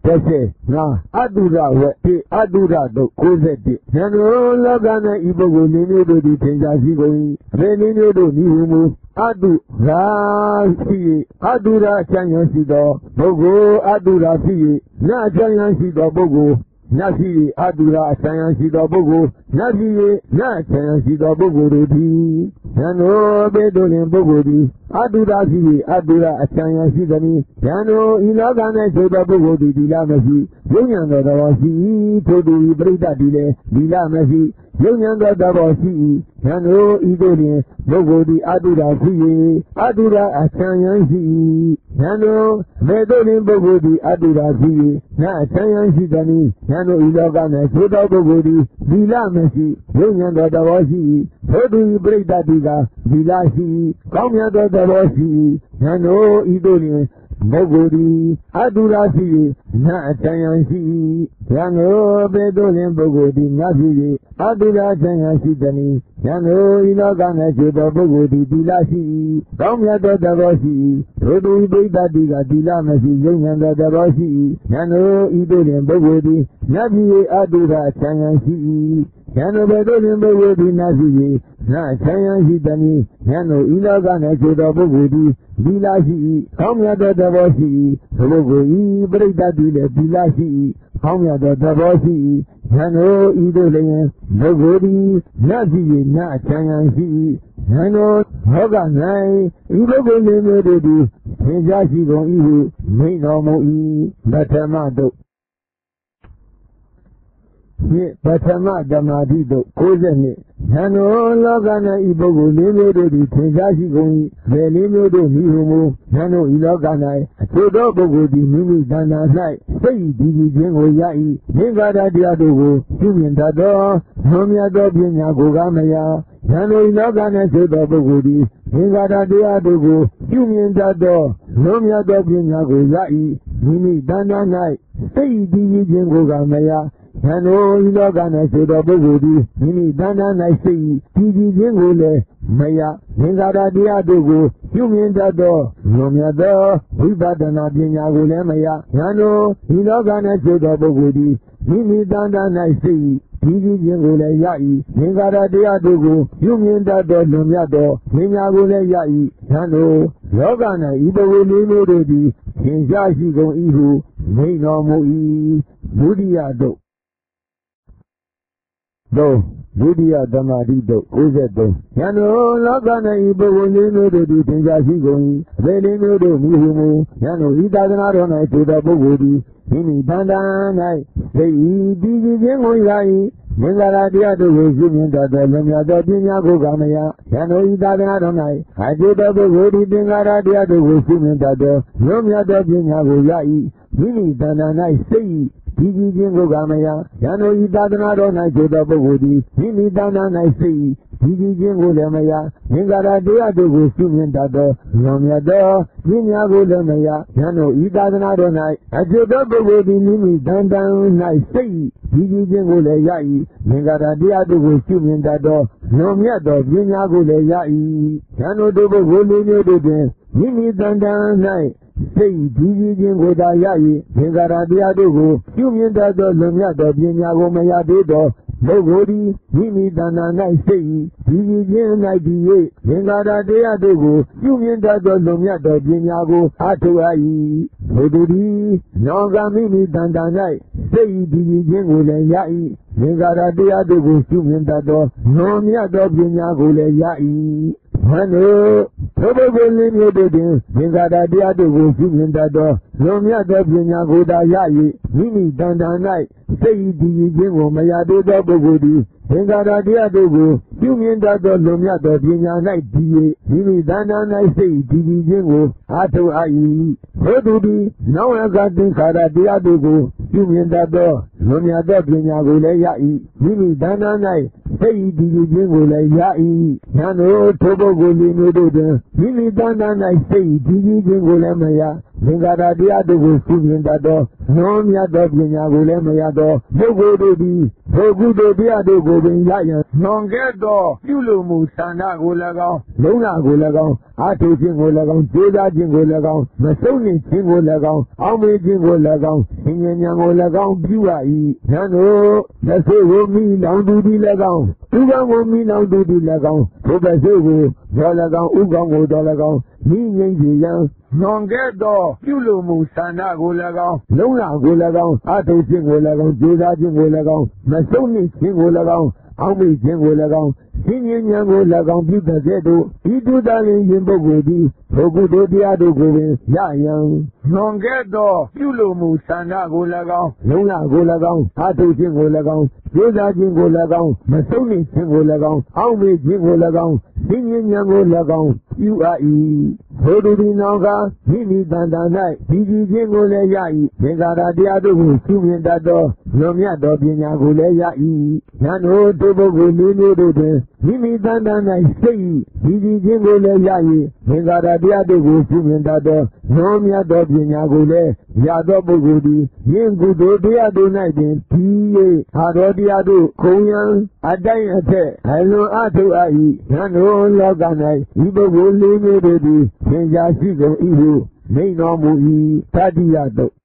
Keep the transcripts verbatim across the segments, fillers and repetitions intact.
တစ်ချက်ငါအတုရဝက်တိအတုရတို့ကိုးဆက်တိဉာဏ်တော်လောက၌ဤပုဂ္ဂိုလ်လေးမျိုးတို့သည်ထင်ရှားရှိကုန်၏အဘယ်လေးမျိုးတို့ဤဟုမူအတုရာရှိအတုရာချမ်းရရှိသောပုဂ္ဂိုလ်အတုရာရှိနတ်ချမ်းရရှိသောပုဂ္ဂိုလ်နတ်ရှိအတုရာအချမ်းရရှိသောပုဂ္ဂိုလ်နတ်ရှိနတ်ချမ်းရရှိသောပုဂ္ဂိုလ်တို့သည်ဉာဏ်တော်ပေတို့လင်ပုဂ္ဂိုလ်သည်အတုရာရှိအတုရာအချမ်းရရှိသည်ဉာဏ်တော်ဤလောက၌ရှိသောပုဂ္ဂိုလ်သည်ဒီလမရှိယုံဉာဏ်တော်တော်ရှိထို့သူပရိသတ်သည်လည်းဒီလမရှိယုံဉာဏ်တော်တော်ရှိဉာဏ်တော်ဤတို့လင်ပုဂ္ဂိုလ်သည်အတုရာရှိအတုရာအချမ်းရရှိဉာဏ်တော်မေတို့လင်ပုဂ္ဂိုလ်သည်အတုရာရှိနတ်အချမ်းရရှိသည်ဉာဏ်တော်ဤလောက၌ရှိသောပုဂ္ဂိုလ်သည်ဒီလမရှိယုံဉာဏ်တော်တော်ရှိထို့သူပရိသတ်သည်ကဒီလရှိကောင်းမြတ်သောတော်ရှိဉာဏ်တော်ဤတို့လင်ပုဂ္ဂိုလ်သည်အတုရာရှိနတ်အချမ်းရရှိဉာဏ်တော်ပေတို့လင်ပုဂ္ဂိုလ်သည်နတ်ရှိအတုရာချမ်းရရှိသည်ဉာဏ်တော်ဤလောက၌ရှိသောပုဂ္ဂိုလ်သည်ဒီလရှိကောင်းမြတ်သောတော်ရှိထို့သူပရိသတ်သည်ကဒီလမရှိယုံဉာဏ်သောတော်ရှိဉာဏ်တော်ဤတို့လင်ပုဂ္ဂိုလ်သည်နတ်ရှိအတုရာချမ်းရရှိဉာဏ်တော်ပေတို့လင်ပုဂ္ဂိုလ်သည်နတ်ရှိနတ်ချမ်းရရှိသည်ဉာဏ်တော်ဤလောက၌ရှိသောပုဂ္ဂိုလ်သည်ဒီလရှိကောင်းမြတ်သောတော်ရှိထိုပုဂ္ဂိုလ်ဤပရိသတ်သည်လည်းဒီလရှိကောင်းမြတ်သောတော်ရှိဉာဏ်တော်ဤတို့လျင်ပုဂ္ဂိုလ်သည်နတ်ရှိနတ်ချမ်းရရှိဉာဏ်တော်ဘောက၌ဤပုဂ္ဂိုလ်လေးမျိုးတို့သည်သင်ကြားရှိကုန်၏ဟုမိန့်တော်မူ၏ပထမတို့ပထမဓမ္မာတိတို့ကိုးဆက်နှစ်ဉာဏ်တော်လောက၌ဤပုဂ္ဂိုလ်လေးမျိုးတို့သည်သင်ကြားရှိကုန်၏ဘယ်လေးမျိုးတို့မိဟုမူဉာဏ်တော်ဤလောက၌အချို့သောပုဂ္ဂိုလ်သည်မိမိတဏ္ဍာ၌စိတ်ဒီဒီခြင်းကိုရ၏သင်္ခါရတရားတို့ကိုပြုမြင်တတ်သောလွန်မြတ်သောပညာကိုကမယာဉာဏ်တော်ဤလောက၌ရှိသောပုဂ္ဂိုလ်သည်သင်္ခါရတရားတို့ကိုပြုမြင်တတ်သောလွန်မြတ်သောပညာကိုရ၏မိမိတဏ္ဍာ၌စိတ်ဒီဒီခြင်းကိုကမယာဉာဏ်တော်ဤလောက၌ရှိသောပုဂ္ဂိုလ်သည်မိမိတဏ္ဍာ၌စိတ်ဒီဒီခြင်းကိုလည်းမယသင်္ခါရတရားတို့ကိုပြုမြင်တတ်သောလွန်မြတ်သောဝိပဿနာပညာကိုလည်းမယဉာဏ်တော်ဤလောက၌ရှိသောပုဂ္ဂိုလ်သည်မိမိတဏ္ဍာ၌စိတ်ဒီဒီခြင်းကိုလည်းရ၏သင်္ခါရတရားတို့ကိုပြုမြင်တတ်သောလွန်မြတ်သောပညာကိုလည်းရ၏ဉာဏ်တော်လောက၌ဤပုဂ္ဂိုလ်လေးမျိုးတို့သည်သင်ကြားရှိကုန်၏ဟုမိန့်တော်မူ၏ဒုတိယတို့သုံးဒုတိယဓမ္မာတိတို့ကိုးဆက်သုံးဉာဏ်တော်လောက၌ဤပုဂ္ဂိုလ်လေးမျိုးတို့သည်သင်ကြားရှိကုန်၏အဘယ်လေးမျိုးတို့မိဟုမူဉာဏ်တော်ဤသာသနာတော်၌ရှိသောပုဂ္ဂိုလ်သည်မိမိတဏ္ဍာ၌စိတ်ဤတည်ကြည်ခြင်းကိုရ၏မင်္ဂလာတရားတို့ကိုရှုမြင်တတ်သောလွန်မြတ်သောပညာကိုကမယဉာဏ်တော်ဤသာသနာတော်၌အကျိုးသောပုဂ္ဂိုလ်သည်သင်္ခါရတရားတို့ကိုရှုမြင်တတ်သောလွန်မြတ်သောပညာကိုရ၏မိမိတဏ္ဍာ၌စိတ်ဒီကြည်ခြင်းကိုကမယဉာဏ်တော်ဤသာသနာတော်၌ရှိသောပုဂ္ဂိုလ်သည်မိမိတဏ္ဍာ၌စိတ်ဒီကြည်ခြင်းကိုလည်းမယမင်္ဂလာတရားတို့ကိုရှုမြင်တတ်သောလွန်မြတ်သောပညာကိုလည်းမယဉာဏ်တော်ဤသာသနာတော်၌အကျိုးသောပုဂ္ဂိုလ်သည်မိမိတဏ္ဍာ၌စိတ်ဒီကြည်ခြင်းကိုလည်းရ၏မင်္ဂလာတရားတို့ကိုရှုမြင်တတ်သောလွန်မြတ်သောပညာကိုလည်းရ၏ဉာဏ်တော်တို့ပုဂ္ဂိုလ်လေးမျိုးတို့တွင်မိမိတဏ္ဍာ၌စိတ်ဒီကြည်ခြင်းကိုသာရ၏သင်္ခါရတရားတို့ကိုပြုမြင်တတ်သောလွန်မြတ်သောပညာကိုမရသေးသောပုဂ္ဂိုလ်သည်မိမိတဏ္ဍာ၌စိတ်ဒီကြည်ခြင်း၌တည်၍သင်္ခါရတရားတို့ကိုပြုမြင်တတ်သောလွန်မြတ်သောပညာကိုအားထုတ်ရ၏ထိုသူသည်နောကမိမိတဏ္ဍာ၌စိတ်ဒီကြည်ခြင်းကိုလည်းရ၏သင်္ခါရတရားတို့ကိုပြုမြင်တတ်သောလွန်မြတ်သောပညာကိုလည်းရ၏ဟန်တို့ထိုပုဂ္ဂိုလ်လေးမျိုးတို့တွင်သင်္ခါရတရားတို့ကိုပြုမြင်တတ်သောလွန်မြတ်သောပညာကိုသာရ၍မိမိတဏ္ဍာ၌စိတ်တည်ခြင်းကိုမရသေးသောပုဂ္ဂိုလ်သည်သင်္ခါရတရားတို့ကိုပြုမြင်တတ်သောလွန်မြတ်သောပညာ၌တည်၍မိမိတဏ္ဍာ၌စိတ်တည်ခြင်းကိုအားထုတ်အပ်၏ထိုသူသည်နောင်အကသင်္ခါရတရားတို့ကိုပြုမြင်တတ်သောလွန်မြတ်သောပညာကိုလည်းရ၏မိမိတဏ္ဍာ၌စိတ်တည်ခြင်းကိုလည်းရ၏ဉာဏ်တော်ထိုပုဂ္ဂိုလ်လေးမျိုးတို့တွင်မိမိတဏ္ဍာ၌စိတ်တည်ခြင်းကိုလည်းမရသင်္ခါရတရားတို့ကိုရှုမြင်တတ်သောလွန်မြတ်သောပညာကိုလည်းမရသောပုဂ္ဂိုလ်တို့သည်ထိုကုသိုလ်တရားတို့ကိုပင်ရရန်လွန်ခဲ့သောပြုလိုမှုဆန္ဒကို၎င်းလုံလကို၎င်းအာထုခြင်းကို၎င်းကြိုးစားခြင်းကို၎င်းမဆုံးနေခြင်းကို၎င်းအောင်းမေးခြင်းကို၎င်းဆင်ញဉာဏ်ကို၎င်းပြုရ၏ယံတို့လက်ဆွေကိုမိလောင်သူသည်၎င်းဥပ္ပံကိုမိလောင်သူသည်၎င်းထိုပစ္စေကိုတော်၎င်းဥကောင်းကိုတော်၎င်းမိငိမ့်စေရန်လွန်ခဲ့သောပြုလိုမှုဆန္ဒကို၎င်းလုံလကို၎င်းအာထုခြင်းကို၎င်းကြိုးစားခြင်းကို၎င်းမဆုံးနေခြင်းကို၎င်းအောင်းမေးခြင်းကို၎င်းဆင်ញဉာဏ်ကို၎င်းပြုတဲ့ကဲ့သို့ဤတုတလင်ရင်ပုဂ္ဂိုလ်သည်ထိုကုသိုလ်တရားတို့ကိုပင်ရရန်လွန်ခဲ့သောပြုလိုမှုဆန္ဒကို၎င်းလုံလကို၎င်းအာထုခြင်းကို၎င်းကြိုးစားခြင်းကို၎င်းမဆုံးနေခြင်းကို၎င်းအောင်းမေးခြင်းကို၎င်းဆင်ញဉာဏ်ကို၎င်းပြုအပ်၏ထိုသူသည်နောင်ကမိမိတန်တာ၌ဒီကြည်ခြင်းကိုလည်းရ၏သင်္ခါရတရားတို့ကိုရှုမြင်တတ်သောလွန်မြတ်သောပညာကိုလည်းရ၏ယံတို့ဒုပုဂ္ဂိုလ်လေးမျိုးတို့တွင်မိမိတန်တာ၌စိတ်ဒီကြည်ခြင်းကိုလည်းရ၏သင်္ခါရတရားတို့ကိုရှုမြင်တတ်သောလွန်မြတ်သောပညာကိုလည်းရသောပုဂ္ဂိုလ်သည်ယင်ကုသိုလ်တရားတို့၌ပင်ဒီ၍အာတော်တရားတို့ခုံရန်အတိုင်းအထက်အလွန်အထုအပ်၏ယံတို့လောက၌ဤပုဂ္ဂိုလ်လေးမျိုးတို့သည်သင်္ကြရှိကုန်၏ဟုမိန့်တော်မူ၏တတိယတုတ်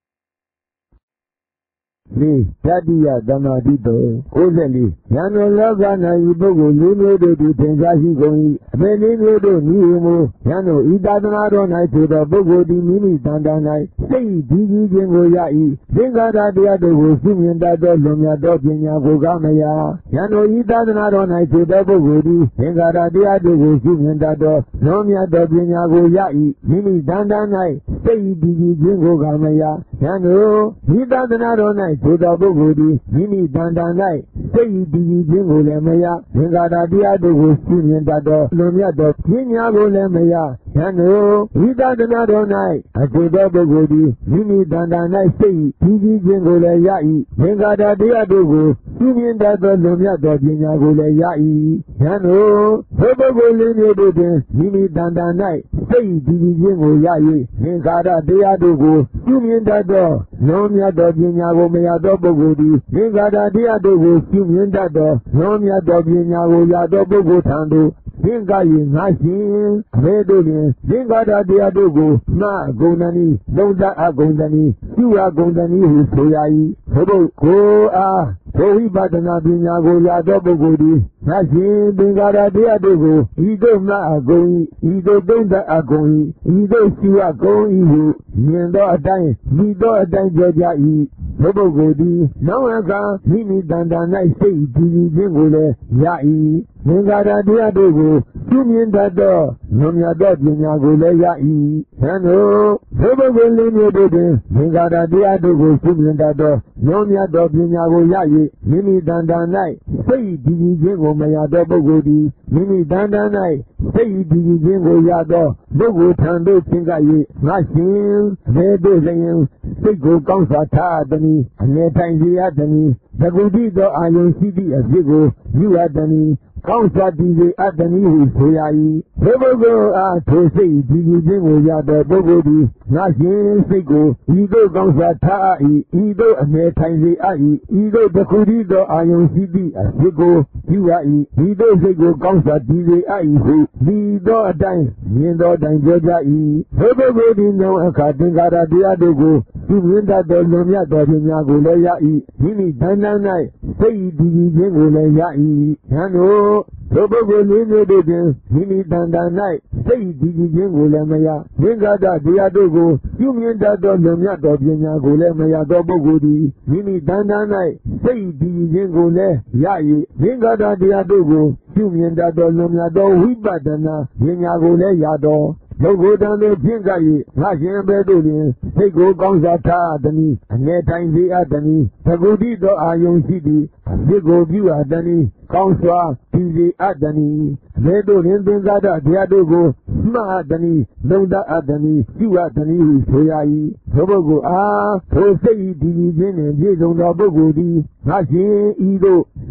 လေးတတိယသမာဓိတုတ်ကိုးဆယ်လေးယံတို့လောက၌ဤပုဂ္ဂိုလ်လေးမျိုးတို့သည်သင်္ကြရှိကုန်၏အပေလေးမျိုးတို့ဤဟုမူယံတို့ဤသာသနာတော်၌ဖြစ်သောပုဂ္ဂိုလ်သည်မိမိတန်တာ၌စိတ်ဒီကြီးခြင်းကိုရ၏သင်္ခါရတရားတို့ကိုရှုမြင်တတ်သောလွန်မြတ်သောပညာကိုကမရယံတို့ဤသာသနာတော်၌ဖြစ်သောပုဂ္ဂိုလ်သည်သင်္ခါရတရားတို့ကိုရှုမြင်တတ်သောလွန်မြတ်သောပညာကိုရ၏မိမိတန်တာ၌စိတ်ဒီကြီးခြင်းကိုကမရယံတို့ဤသာသနာတော်၌ထိုသောပုဂ္ဂိုလ်သည်မိမိတန်တာ၌စိတ်တည်ကြည်ခြင်းကိုလည်းမရသင်္ခါရတရားတို့ကိုရှုမြင်တတ်သောလွန်မြတ်သောပညာကိုလည်းမရယံတို့ဤသာသနာတော်၌အကျိုးသောပုဂ္ဂိုလ်သည်မိမိတန်တာ၌စိတ်တည်ကြည်ခြင်းကိုလည်းရ၏သင်္ခါရတရားတို့ကိုရှုမြင်တတ်သောလွန်မြတ်သောပညာကိုလည်းရ၏ယံတို့သောပုဂ္ဂိုလ်လေးမျိုးတို့တွင်မိမိတန်တာ၌စိတ်တည်ကြည်ခြင်းကိုရ၍သင်္ခါရတရားတို့ကိုရှုမြင်တတ်သောလွန်မြတ်သောပညာကိုမရသောပုဂ္ဂိုလ်သည်သင်္ခါရတရားတို့ကိုရှုမြင်တတ်သောလွန်မြတ်သောပညာကိုရသောပုဂ္ဂိုလ်ထံသို့သင်္ကာယေငါရှင်အဘဲတို့တွင်သင်္ခါရတရားတို့ကိုမှဂုဏ်တဏီသုံးသပ်အဂုဏ်တဏီပြုအဂုဏ်တဏီဟုဆိုရ၏သို့ပုဂ္ဂိုလ်အားထိုဝိပဿနာပညာကိုရသောပုဂ္ဂိုလ်သည်ငါရှင်သင်္ခါရတရားတို့ကိုဤသို့မှအဂုဏ်ဤသို့သုံးသပ်အဂုဏ်ဤသို့ပြုအဂုဏ်ဤဟုမြင်သောအတိုင်းမိသောအတိုင်းပြောကြ၏သောပုဂ္ဂိုလ်သည်နောက်အခါမိမိတန်တာ၌စိတ်တည်ကြည်ခြင်းကိုလည်းရ၏သင်္ခါရတရားတို့ကိုရှုမြင်တတ်သောလွန်မြတ်သောပညာကိုလည်းရ၏သံတို့သောပုဂ္ဂိုလ်လေးမျိုးတို့တွင်သင်္ခါရတရားတို့ကိုရှုမြင်တတ်သောလွန်မြတ်သောပညာကိုရ၍မိမိတန်တာ၌စိတ်တည်ကြည်ခြင်းကိုမရသောပုဂ္ဂိုလ်သည်မိမိတန်တာ၌စိတ်တည်ကြည်ခြင်းကိုရသောပုဂ္ဂိုလ်ထံသို့သင်္ကပ်၍ငါရှင်အဘဲတို့လျင်စိတ်ကိုကောင်းစွာထားအပ်သည်အနေထိုင်စေရသည်သကုတိသောအာယုန်ရှိသည့်အဖြစ်ကိုယူအပ်သည်ကောင်းစွာတည်စေအပ်သည်ဟုဆိုရ၏ဘုပုဂ္ဂိုလ်အားထိုစိတ်တည်ကြည်ခြင်းကိုရသောပုဂ္ဂိုလ်သည်ငါရှင်စိတ်ကိုဤသို့ကောင်းစွာထားအပ်၏ဤသို့အနေထိုင်စေအပ်၏ဤသို့တခုတည်းသောအာယုန်ရှိသည့်အဖြစ်ကိုယူအပ်၏ဤသို့စိတ်ကိုကောင်းစွာတည်စေအပ်၏ဟုဒီသောအတိုင်းမြင်သောတိုင်ပြောကြ၏ဘုပုဂ္ဂိုလ်သည်နောအခါသင်္ခါရတရားတို့ကိုသူမြင်တတ်သောလွန်မြတ်သောပညာကိုလည်းရ၏မိမိတန်တန်၌စိတ်တည်ကြည်ခြင်းကိုလည်းရ၏ယံတို့သောပုဂ္ဂိုလ်လေးမျိုးတို့တွင်မိမိတန်တန်၌စိတ်တည်ကြည်ခြင်းကိုလည်းမရသင်္ခါရတရားတို့ကိုသူမြင်တတ်သောလွန်မြတ်သောပညာကိုလည်းမရသောပုဂ္ဂိုလ်သည်မိမိတန်တန်၌စိတ်တည်ကြည်ခြင်းကိုလည်းရ၏သင်္ခါရတရားတို့ကိုသူမြင်တတ်သောလွန်မြတ်သောဝိပဿနာပညာကိုလည်းရသောပုဂ္ဂိုလ်တန်တို့ဖြင့်ကပ်၍ငါရှင်ဘဲတို့တွင်စိတ်ကိုကောင်းစွာထားအပ်သည်အနေထိုင်စေအပ်သည်သကုတိသောအာယုန်ရှိသည်အဖြစ်ကိုပြုအပ်သည်ကောင်းစွာတည်စေအပ်သည်အဘဲတို့တွင်သင်္ခါရတရားတို့ကိုမှတ်အပ်သည်လုံသအပ်သည်ပြုအပ်သည်ဟုဆိုရ၏သောပုဂ္ဂိုလ်အားထိုစိတ်တည်ခြင်းနှင့်ပြည့်စုံသောပုဂ္ဂိုလ်သည်ငါရှင်ဤသို့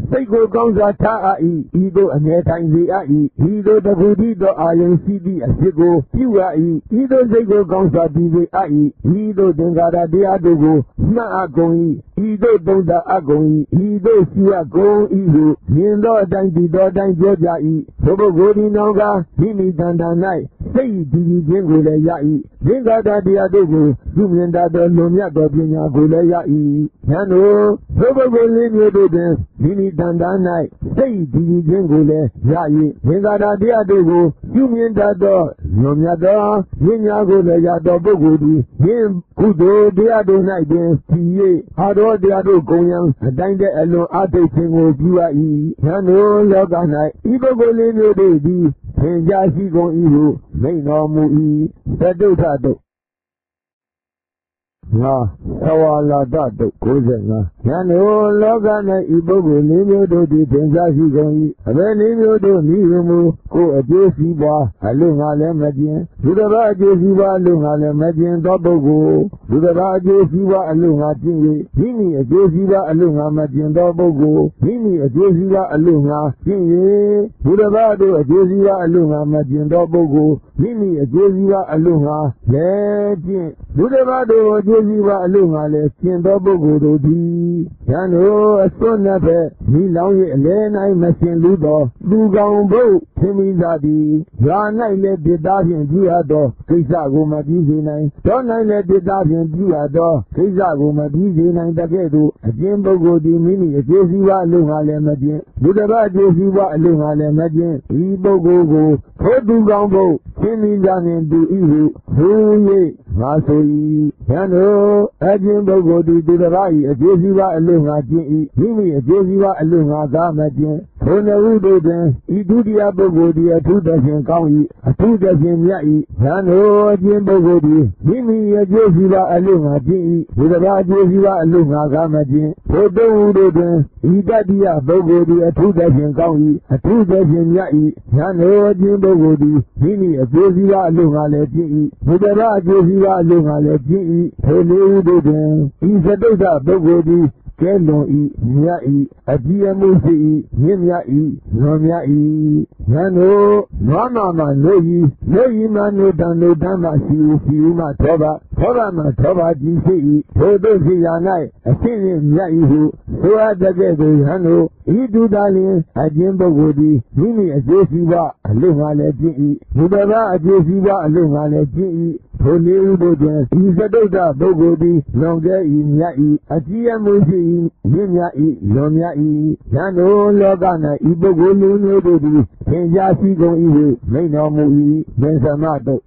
စိတ်ကိုကောင်းစွာထားအပ်၏ဤသို့အမြဲထိုင်စေအပ်၏ဤသို့တခုတည်းသောအာယုံရှိသည့်အဖြစ်ကိုပြုအပ်၏ဤသို့စိတ်ကိုကောင်းစွာတည်စေအပ်၏ဤသို့သင်္ခါရတရားတို့ကိုမှတ်အပ်ကုန်၏ဤသို့သုံးသပ်အပ်ကုန်၏ဤသို့ရှိအပ်ကုန်၏ဟုမြင်သောအတိုင်းတည်သောအတိုင်းပြောကြ၏ထိုပုဂ္ဂိုလ်သည်နောင်ကမိမိတန်တန်၌စိတ်တည်ကြည်ခြင်းကိုလည်းရ၏သင်္ခါရတရားတို့ကိုပြုမြင်တတ်သောလွန်မြတ်သောပညာကိုလည်းရ၏ဉာဏ်တို့ထိုပုဂ္ဂိုလ်လေးမျိုးတို့တွင်မိမိတန်တန်၌စိတ်တည်ကြည်ခြင်းကိုလည်းရ၏သင်္ခါရတရားတို့ကိုပြုမြင်တတ်သောလွန်မြတ်သောပညာကိုလည်းရသောပုဂ္ဂိုလ်သည်ယင်းကုသိုလ်တရားတို့၌ပင်ကြည်၍အာရောတရားတို့ကုန်ရန်အတိုင်းတဲ့အလွန်အားထုတ်ခြင်းကိုပြုအပ်၏ဉာဏ်တို့လောက၌ဤပုဂ္ဂိုလ်လေးမျိုးတို့သည်သင်ကြားရှိကုန်၏ဟုမိန့်တော်မူ၏သတုထတုတ်ငါသဝါလာတတုတ်ကိုးဆယ်ငါဉာဏ်တို့လောက၌ဤပုဂ္ဂိုလ်လေးမျိုးတို့သည်သင်ကြားရှိကုန်၏အဘယ်လေးမျိုးတို့နည်းဟုမူကိုယ်အကျိုးစီးပွားအလို့ငါလည်းမကျင်လူတစ်ပါးအကျိုးစီးပွားအလို့ငါလည်းမကျင်သောပုဂ္ဂိုလ်လူတစ်ပါးအကျိုးစီးပွားအလို့ငါကျင့်၍မိမိအကျိုးစီးပွားအလို့ငါမကျင်သောပုဂ္ဂိုလ်မိမိအကျိုးစီးပွားအလို့ငါကျင့်၍လူတစ်ပါးတို့အကျိုးစီးပွားအလို့ငါမကျင်သောပုဂ္ဂိုလ်မိမိအကျိုးစီးပွားအလို့ငါလည်းကျင့်လူတစ်ပါးတို့အကျိုးစီးပွားအလို့ငါလည်းကျင့်သောပုဂ္ဂိုလ်တို့သည်ဉာဏ်တို့အစွန်းနဲ့ပဲမိလောင်၍အလဲ၌မစင်လူသောလူကောင်ဘုတ်သင်မိသာသည်ရွာ၌လည်းပြစ်သားဖြင့်ပြုရသောကိစ္စကိုမပြီးစေနိုင်တော၌လည်းပြစ်သားဖြင့်ပြုရသောကိစ္စကိုမပြီးစေနိုင်တကဲ့သို့အကျဉ်ပုဂ္ဂိုလ်သည်မိမိအကျိုးစီးပွားအလို့ငါလည်းမကျင့်လူတစ်ပါးအကျိုးစီးပွားအလို့ငါလည်းမကျင့်ဤပုဂ္ဂိုလ်ကိုထိုသူကောင်ဘုတ်သင်မိသာနှင့်တူ၏ဟုဟူ၍ငါဆို၏ဉာဏ်တို့အကျဉ်ပုဂ္ဂိုလ်သည်သူတစ်ပါး၏အကျိုးစီးပွားအလို့ငါကျင့်၏မိမိအကျိုးစီးပွားအလို့ငါသာမကျင့်ထိုနှစ်ခုတို့တွင်ဤဒုတိယပုဂ္ဂိုလ်သည်အထူးသဖြင့်ကောင်း၏အထူးသဖြင့်မြတ်၏ဉာဏ်တို့အကျဉ်ပုဂ္ဂိုလ်သည်မိမိအကျိုးစီးပွားအလို့ငါကျင့်၏သူတစ်ပါးအကျိုးစီးပွားအလို့ငါသာမကျင့်ထိုသုံးခုတို့တွင်ဤတတိယပုဂ္ဂိုလ်သည်အထူးသဖြင့်ကောင်း၏အထူးသဖြင့်မြတ်၏ဉာဏ်တို့အကျဉ်ပုဂ္ဂိုလ်သည်မိမိအကျိုးစီးပွားအလို့ငါလည်းကျင့်၏သူတစ်ပါးအကျိုးစီးပွားအလို့ငါလည်းကျင့်၏ထိုလေးခုတို့တွင်ဤသတုတ္တပုဂ္ဂိုလ်သည်ကဲလွန်၏မြတ်၏အကြည်အမှုရှိ၏မြင့်မြတ်၏လွန်မြတ်၏ဉာဏ်တို့နွားမမလို့၏လို့၏မနုတံနုတံမရှိ၏ရှိ၏မသောပါသောပါမသောပါကြည်ရှိ၏ထိုတို့ရှိရာ၌အရှင်းရင်မြတ်၏ဟုဆိုအပ်တဲ့ကဲ့သို့ဉာဏ်တို့ဤဒုတာလင်အကျဉ်ပုဂ္ဂိုလ်သည်မိမိအကျိုးစီးပွားအလို့ငါလည်းကျင့်၏ဘုဒ္ဓဘာအကျိုးစီးပွားအလို့ငါလည်းကျင့်၏ထိုလေးဥတို့တွင်ဤသတုတ္တပုဂ္ဂိုလ်သည်လွန်ကဲ၏မြတ်၏အကြည်အမှုရှိ၏မြင့်မြတ်၏လွန်မြတ်၏ဉာဏ်တို့လောက၌ဤပုဂ္ဂိုလ်မျိုးမျိုးတို့သည်သင်ကြားရှိကုန်၏ဟုမိန့်တော်မူ၏သင်္သမတုတ်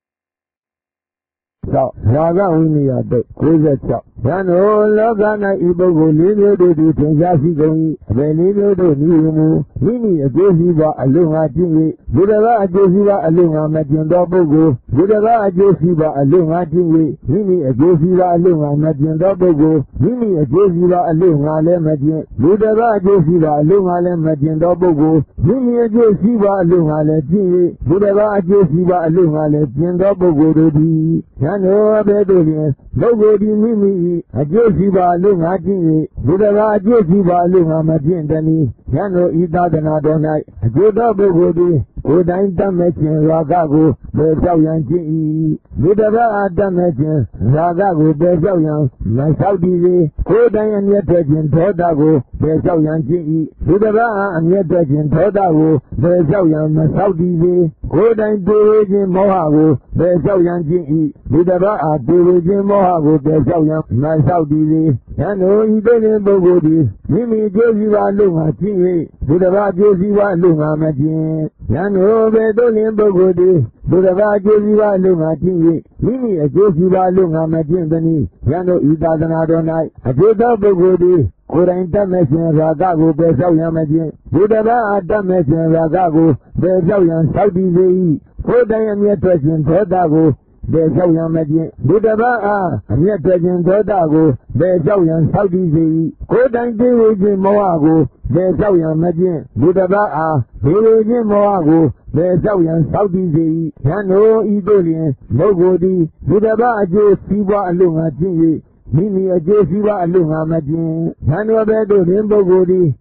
သောရာဂဝိနည်းတုတ်ကိုးဆယ်၆ဉာဏ်တို့လောက၌ဤပုဂ္ဂိုလ်လေးမျိုးတို့သည်သင်ကြားရှိကုန်၏အဘယ်လေးမျိုးတို့နည်းဟုမူမိမိအကျိုးစီးပွားအလို့ငါကျင့်၍လူတစ်ပါးအကျိုးစီးပွားအလို့ငါမကျင့်သောပုဂ္ဂိုလ်လူတစ်ပါးအကျိုးစီးပွားအလို့ငါကျင့်၍မိမိအကျိုးစီးပွားအလို့ငါမကျင့်သောပုဂ္ဂိုလ်မိမိအကျိုးစီးပွားအလို့ငါလည်းမကျင့်လူတစ်ပါးအကျိုးစီးပွားအလို့ငါလည်းမကျင့်သောပုဂ္ဂိုလ်မိမိအကျိုးစီးပွားအလို့ငါလည်းကျင့်၍လူတစ်ပါးအကျိုးစီးပွားအလို့ငါလည်းကျင့်သောပုဂ္ဂိုလ်တို့သည်ဉာဏ်တော်အဘယ်သို့လျှင်ပုဂ္ဂိုလ်သည်မိမိ၏အကျိုးစီးပွားအလို့ငါကျင့်၍လူတစ်ပါးအကျိုးစီးပွားအလို့ငါမကျင့်တည်းဉာဏ်တော်ဤသာသနာတော်၌အကျိုးသောပုဂ္ဂိုလ်သည်ကိုယ်တိုင်တတ်မဲ့ခြင်းရာဂကိုပယ်လျှောက်ရန်ကျင့်၏လူတစ်ပါးအားတတ်မဲ့ခြင်းရာဂကိုပယ်လျှောက်ရန်မလျှောက်တည်စေကိုယ်တိုင်အမျက်ထွက်ခြင်းဒေါသကိုပယ်လျှောက်ရန်ကျင့်၏လူတစ်ပါးအားအမျက်ထွက်ခြင်းဒေါသကိုပယ်လျှောက်ရန်မလျှောက်တည်စေကိုယ်တိုင်တွေ့ဝေခြင်းမောဟကိုပယ်လျှောက်ရန်ကျင့်၏လူတစ်ပါးအားတွေ့ဝေခြင်းမောဟကိုပယ်လျှောက်ရန်မလျှောက်တည်စေဉာဏ်တို့ဤသိတဲ့ပုဂ္ဂိုလ်သည်မိမိအကျိုးစီးပွားအလို့ငါကျင့်၍လူတစ်ပါးအကျိုးစီးပွားအလို့ငါမကျင့်ဉာဏ်တို့ဘယ်သို့လျှင်ပုဂ္ဂိုလ်သည်လူတစ်ပါးအကျိုးစီးပွားအလို့ငါကျင့်၍မိမိအကျိုးစီးပွားအလို့ငါမကျင့်သည်ဉာဏ်တို့ဤသာသနာတော်၌အကျိုးသောပုဂ္ဂိုလ်သည်ကိုယ်တိုင်တတ်မဲ့ခြင်းရာဂကိုပယ်လျှောက်ရန်မကျင့်လူတစ်ပါးအားတတ်မဲ့ခြင်းရာဂကိုပယ်လျှောက်ရန်ဆောက်တည်စေ၏ကိုယ်တိုင်အမျက်ထွက်ခြင်းဒေါသကိုပယ်လျှောက်ရန်မကျင့်လူတစ်ပါးအားအမျက်ထွက်ခြင်းဒေါသကိုပယ်လျှောက်ရန်ဆောက်တည်စေ၏ကိုယ်တိုင်တွေ့ဝေခြင်းမောဟကိုပယ်လျှောက်ရန်မကျင့်လူတစ်ပါးအားဒေဝေခြင်းမောဟကိုပယ်လျှောက်ရန်ဆောက်တည်စေ၏ဉာဏ်တို့ဤသို့လျှင်ပုဂ္ဂိုလ်သည်လူတစ်ပါးအကျိုးစီးပွားအလို့ငါကျင့်၍မိမိအကျိုးစီးပွားအလို့ငါမကျင့်ဉာဏ်တော်ဘဲ့သို့လျှင်ပုဂ္ဂိုလ်သည်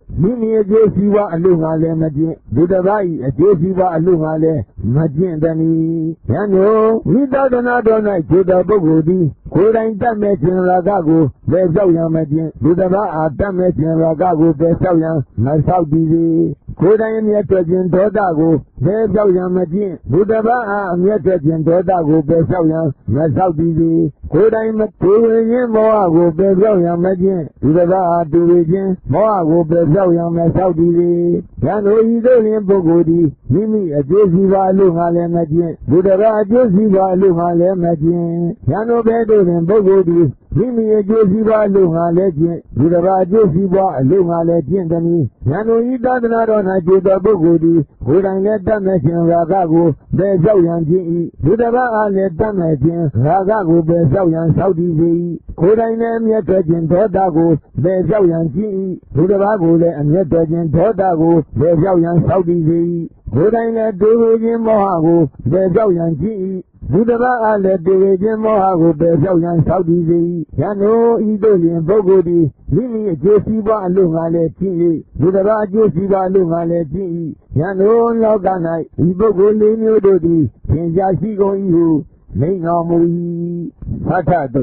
မိမိအကျိုးစီးပွားအလို့ငါလည်းမကျင့်သူတစ်ပါး၏အကျိုးစီးပွားအလို့ငါလည်းမကျင့်သည်ယံတို့ဝိသဒနာတော်၌ခြေတော်ပုဂ္ဂိုလ်သည်ကိုယ်တိုင်တတ်မဲ့ခြင်းရာဂကိုပယ်လျှောက်ရန်မကျင့်သူတစ်ပါးအားတတ်မဲ့ခြင်းရာဂကိုပယ်လျှောက်ရန်မဆောက်တည်စေကိုယ်တိုင်အမျက်ထွက်ခြင်းဒေါသကိုပယ်လျှောက်ရန်မကျင့်သူတစ်ပါးအားအမျက်ထွက်ခြင်းဒေါသကိုပယ်လျှောက်ရန်မဆောက်တည်စေကိုယ်တိုင်မတူဝေခြင်းမောဟကိုပယ်လျှောက်ရန်မကျင့်သူတစ်ပါးအားတူဝေခြင်းမောဟကိုပယ်လျှောက်ရန်မဆောက်တည်စေယံတို့ဤသို့လျှင်ပုဂ္ဂိုလ်သည်မိမိအကျိုးစီးပွားအလို့ငါလည်းမကျင့်သူတစ်ပါးအကျိုးစီးပွားအလို့ငါလည်းမကျင့်ယံတို့ဘဲတို့လျှင်ပုဂ္ဂိုလ်သည်မိမိအကျိုးစီးပွားအလို့ငါလည်းကျင့်သူတစ်ပါးအကျိုးစီးပွားအလို့ငါလည်းကျင့်သည်ယံတို့ဤသာသနာတော်၌ကျေသောပုဂ္ဂိုလ်သည်ကိုယ်တိုင်လည်းတတ်မဲ့ခြင်းရာဂကိုပယ်လျှောက်ရန်ကျင့်၏သူတစ်ပါးအားလည်းတတ်မဲ့ခြင်းရာဂကိုပယ်လျှောက်ရန်ဆောက်တည်စေ၏ကိုယ်တိုင်လည်းအမျက်ထွက်ခြင်းဒေါသကိုပယ်လျှောက်ရန်ကျင့်၏သူတစ်ပါးကိုလည်းအမျက်ထွက်ခြင်းဒေါသကိုပယ်လျှောက်ရန်ဆောက်တည်စေ၏ကိုယ်တိုင်လည်းတူဝေခြင်းမောဟကိုပယ်လျှောက်ရန်ကျင့်၏သူတစ်ပါးအားလည်းတူဝေခြင်းမောဟကိုပယ်လျှောက်ရန်ဆောက်တည်စေ၏ယံတို့ဤသို့လျှင်ပုဂ္ဂိုလ်သည်မိမိအကျိုးစီးပွားအလို့ငါလည်းကျင့်၏သူတစ်ပါးအကျိုးစီးပွားအလို့ငါလည်းကျင့်၏ယံတို့လောက၌ဤပုဂ္ဂိုလ်လေးမျိုးတို့သည်သင်ကြားရှိကုန်၏ဟုမိန့်တော်မူ၏သတ္ထတု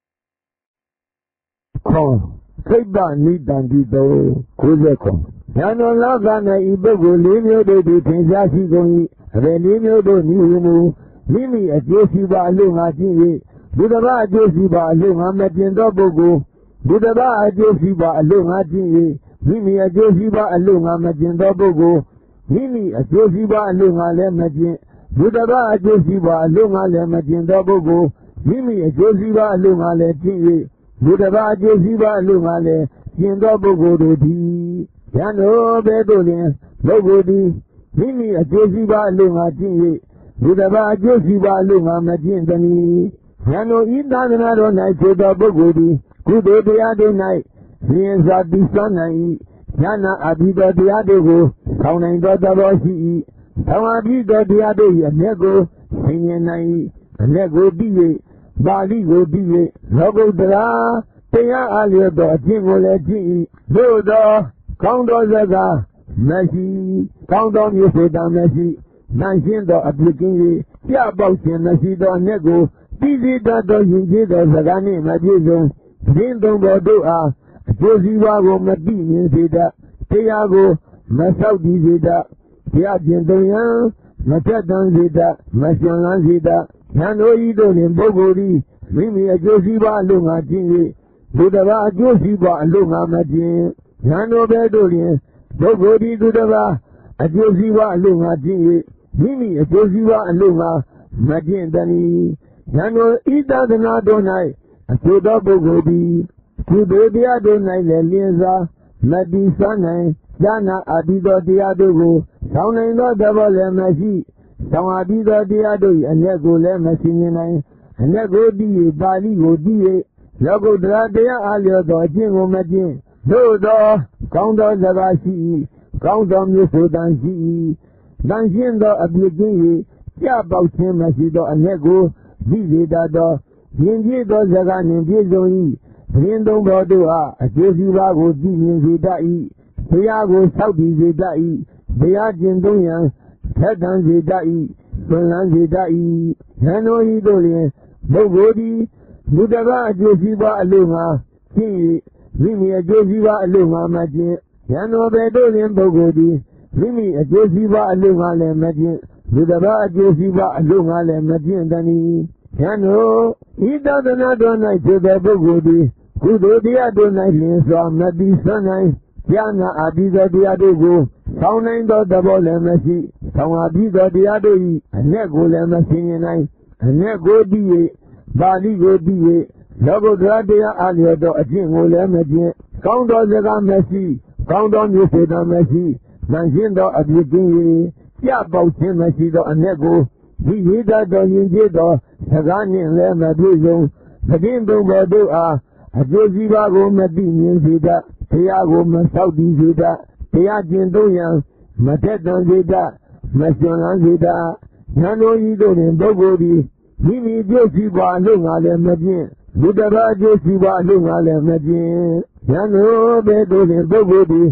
ခေါ်ခိဗ္ဗနိတံတိတောကိုယ်ဆက်ခေါ်ယံတို့လောက၌ဤပုဂ္ဂိုလ်လေးမျိုးတို့သည်သင်ကြားရှိကုန်၏အဘယ်လေးမျိုးတို့နည်းဟုမူမိမိအကျိုးစီးပွားအလို့ငါကျင့်၏သူတစ်ပါးအကျိုးစီးပွားအလို့ငါမကျင့်သောပုဂ္ဂိုလ်သူတစ်ပါးအကျိုးစီးပွားအလို့ငါကျင့်၏မိမိအကျိုးစီးပွားအလို့ငါမကျင့်သောပုဂ္ဂိုလ်မိမိအကျိုးစီးပွားအလို့ငါလည်းမကျင့်သူတစ်ပါးအကျိုးစီးပွားအလို့ငါလည်းမကျင့်သောပုဂ္ဂိုလ်မိမိအကျိုးစီးပွားအလို့ငါလည်းကျင့်၏သူတစ်ပါးအကျိုးစီးပွားအလို့ငါလည်းကျင့်သောပုဂ္ဂိုလ်တို့သည်ယံတို့ဘဲတို့လျှင်ပုဂ္ဂိုလ်သည်မိမိအကျိုးစီးပွားအလို့ငါကျင့်၏သူတစ်ပါးအကျိုးစီးပွားအလို့ငါမကျင့်သည်ယံတို့ဤသာသနာတော်၌ခြေတော်ပုဂ္ဂိုလ်သည်ကုသိုလ်တရားတို့၌လျင်စာတည်စွမ်းနိုင်၏ဉာဏအဘိဓောတရားတို့ကိုဆောင်နိုင်သောသဘောရှိ၏ဆောင်အဘိဓောတရားတို့၏အမျက်ကိုဆင်ញင်နိုင်၏အမျက်ကိုသိ၍ပါဠိကိုသိ၍လောကုတ္တရာတရားအားလျော်သောအကျင့်ကိုလည်းကျင့်၏သို့သောကောင်းသောစကားမရှိကောင်းသောမျိုးစေတံမရှိနှံရှင်းသောအပြစ်ကင်း၍ပြပေါက်ခြင်းမရှိသောအမျက်ကိုသိစေတတ်သောယဉ်ကျေးသောစကားနှင့်မပြည့်စုံသင်သုံးတော်တို့အားအကျိုးစီးပွားကိုမသိမြင်စေတတ်တရားကိုမဆောက်တည်စေတတ်တရားကျင့်သုံးရန်မထက်တန်စေတတ်မရှင်လန်းစေတတ်ဉာဏ်တို့ဤတို့တွင်ပုဂ္ဂိုလ်သည်မိမိအကျိုးစီးပွားအလို့ငါကျင့်၍သူတစ်ပါးအကျိုးစီးပွားအလို့ငါမကျင့်ဉာဏ်တို့ဘဲတို့တွင်ပုဂ္ဂိုလ်သည်သူတစ်ပါးအကျိုးစီးပွားအလို့ငါကျင့်၍မိမိအကျိုးစီးပွားအလို့ငါမကျင့်သည်ယံတို့ဤသာသနာတော်၌အကျိုးသောပုဂ္ဂိုလ်သည်ကုသိုလ်တရားတို့၌လည်းလျင်စွာမတည်စွမ်းနိုင်ဉာဏအဘိဓောတရားတို့ကိုဆောင်နိုင်သောသဘောလည်းမရှိဆောင်အဘိဓောတရားတို့၏အမျက်ကိုလည်းမသိမြင်နိုင်အမျက်ကိုသိ၍ပါဠိကိုသိ၍လောကုတ္တရာတရားအားလျော်သောအကျင့်ကိုမကျင့်သို့သောကောင်းသောစကားရှိ၏ကောင်းသောမျိုးဆိုတန်ရှိ၏တန်ရှင်းသောအပြစ်ကင်း၍ပြပေါက်ခြင်းမရှိသောအမျက်ကိုသိစေတတ်သောယဉ်ကျေးသောစကားနှင့်ပြည့်စုံ၏သင်သုံးတော်တို့အားအကျိုးစီးပွားကိုသိမြင်စေတတ်၏တရားကိုဆောက်တည်စေတတ်၏တရားကျင့်သုံးရန်ထက်သန်စေတတ်၏ဆွမ်းလန်းစေတတ်၏ဉာဏ်တော်ဤတို့လျင်ပုဂ္ဂိုလ်သည်လူတစ်ပါးအကျိုးစီးပွားအလို့ငါကျင့်၍မိမိအကျိုးစီးပွားအလို့ငါမကျင့်ဉာဏ်တော်ဘဲတို့လျင်ပုဂ္ဂိုလ်သည်မိမိအကျိုးစီးပွားအလို့ငါလည်းမကျင့်လူတစ်ပါးအကျိုးစီးပွားအလို့ငါလည်းမကျင့်သည်ယံတို့ဤသာသနာတော်၌ခြေသောပုဂ္ဂိုလ်သည်ကုသိုလ်တရားတို့၌လျင်စွာမတည်စွမ်းနိုင်ဉာဏအဘိဓောတရားတို့ကိုဆောင်နိုင်သောသဘောလည်းမရှိဆောင်အဘိဓောတရားတို့၏အမျက်ကိုလည်းမသိမြင်နိုင်အမျက်ကိုသိ၍ပါဠိကိုသိ၍လောကုတ္တရာတရားအားလျော်သောအကျင့်ကိုလည်းမကျင့်ကောင်းသောစကားမရှိကောင်းသောမျိုးစေတံမရှိနှံရှင်းသောအပြစ်ကင်း၍ပြပေါက်ခြင်းမရှိသောအမျက်ကိုဒီဝိဒတ်တော်ယဉ်ကျေးသောစကားနှင့်လည်းမပြည့်စုံသတင်းသုံးပေါ်တို့အားအကျိုးစီးပွားကိုမသိမြင်စေတတ်တရားကိုမဆောက်တည်စေတတ်တရားကျင့်သုံးရန်မထက်တန်စေတတ်မရှင်လန်းစေတတ်ဉာဏ်တော်ဤတို့တွင်ပုဂ္ဂိုလ်သည်မိမိအကျိုးစီးပွားအလို့ငါလည်းမကျင့်လူတစ်ပါးအကျိုးစီးပွားအလို့ငါလည်းမကျင့်ဉာဏ်တော်ဘဲတို့တွင်ပုဂ္ဂိုလ်သည်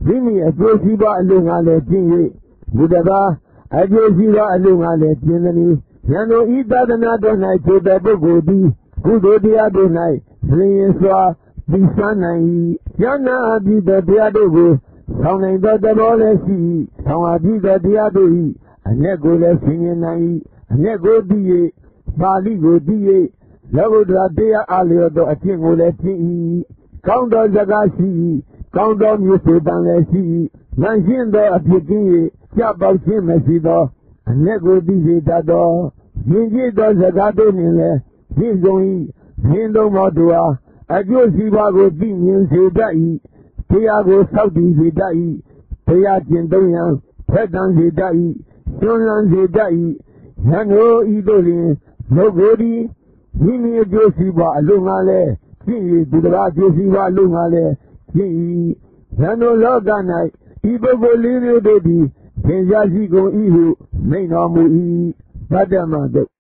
မိမိအကျိုးစီးပွားအလို့ငါလည်းကျင့်၍လူတစ်ပါးအကျိုးစီးပွားအလို့ငါလည်းကျင့်သည်။ယံတို့ဤသာသနာတော်၌ခြေတဲ့ပုဂ္ဂိုလ်သည်ကုသိုလ်တရားတို့၌လျင်စွာပြီးစမ်းနိုင်၏။ယန္နာအပြီးသောတရားတို့ကိုဆောင်နိုင်သောသဘောလည်းရှိ၏။ဆောင်အပြီးသောတရားတို့၏အ내ကိုလည်းဆင်ញင်နိုင်၏။အ내ကိုသိ၍ပါဠိကိုသိ၍လောကုတ္တရာတရားအားလျော်သောအကျင့်ကိုလည်းသိ၏။ကောင်းသောစကားရှိ၏။ကောင်းသောမျိုးစေတံလည်းရှိ၏။မှန်ရှင်းသောအဖြစ်ကင်း၍ကြပေါက်ခြင်းမရှိသောအ내ကိုသိစေတတ်သောယဉ်ကျေးသောစကားတို့နှင့်လည်းပြည့်စုံ၏။မြင်သောမောတူအားအကျိုးစီးပွားကိုသိမြင်စေတတ်၏။တရားကိုစောင့်တည်စေတတ်၏။တရားကျင့်သုံးရန်ဖက်တမ်းစေတတ်၏။ကျွမ်းလန်းစေတတ်၏။ယံတို့ဤသို့လျှင်ပုဂ္ဂိုလ်သည်မိမိအကျိုးစီးပွားအလို့ငါလည်းကျင့်၍သူတစ်ပါးအကျိုးစီးပွားအလို့ငါလည်းကျင့်၏။ယံတို့လောက၌ဤပုဂ္ဂိုလ်လေးမျိုးတို့သည်သင်ကြားရှိကုန်၏ဟုမိန့်တော်မူ၏။ဗတ္တမတုတ်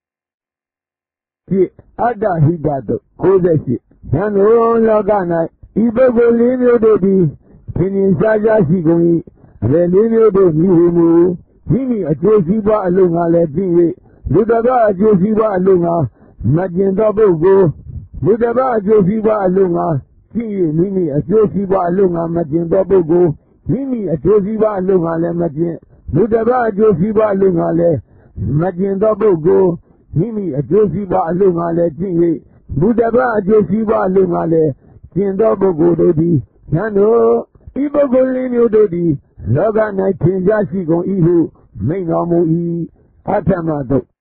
ဖြစ်အတ္တဟိတတုတ်ကိုးဆယ်ရှစ်ယံတို့လောက၌ဤပုဂ္ဂိုလ်လေးမျိုးတို့သည်သင်ရင်ရှားရှားရှိကုန်၏အဘယ်လေးမျိုးတို့မြည်ဟုမူမိမိအကျိုးစီးပွားအလို့ငါလည်းကျင့်၍လူတစ်ပါးအကျိုးစီးပွားအလို့ငါမကျင်သောပုဂ္ဂိုလ်လူတစ်ပါးအကျိုးစီးပွားအလို့ငါကျင့်၍မိမိအကျိုးစီးပွားအလို့ငါမကျင်သောပုဂ္ဂိုလ်မိမိအကျိုးစီးပွားအလို့ငါလည်းမကျင်လူတစ်ပါးအကျိုးစီးပွားအလို့ငါလည်းမကျင်သောပုဂ္ဂိုလ်မိမိအကျိုးစီးပွားအလို့ငါလည်းကျင့်၍လူတစ်ပါးအကျိုးစီးပွားအလို့ငါလည်းကျင်သောပုဂ္ဂိုလ်တို့သည်ယံတို့ဤပုဂ္ဂိုလ်လေးမျိုးတို့သည်လောက၌ထင်ရှားရှိကုန်၏ဟုမိန့်တော်မူ၏။အဋ္ဌမတုတ်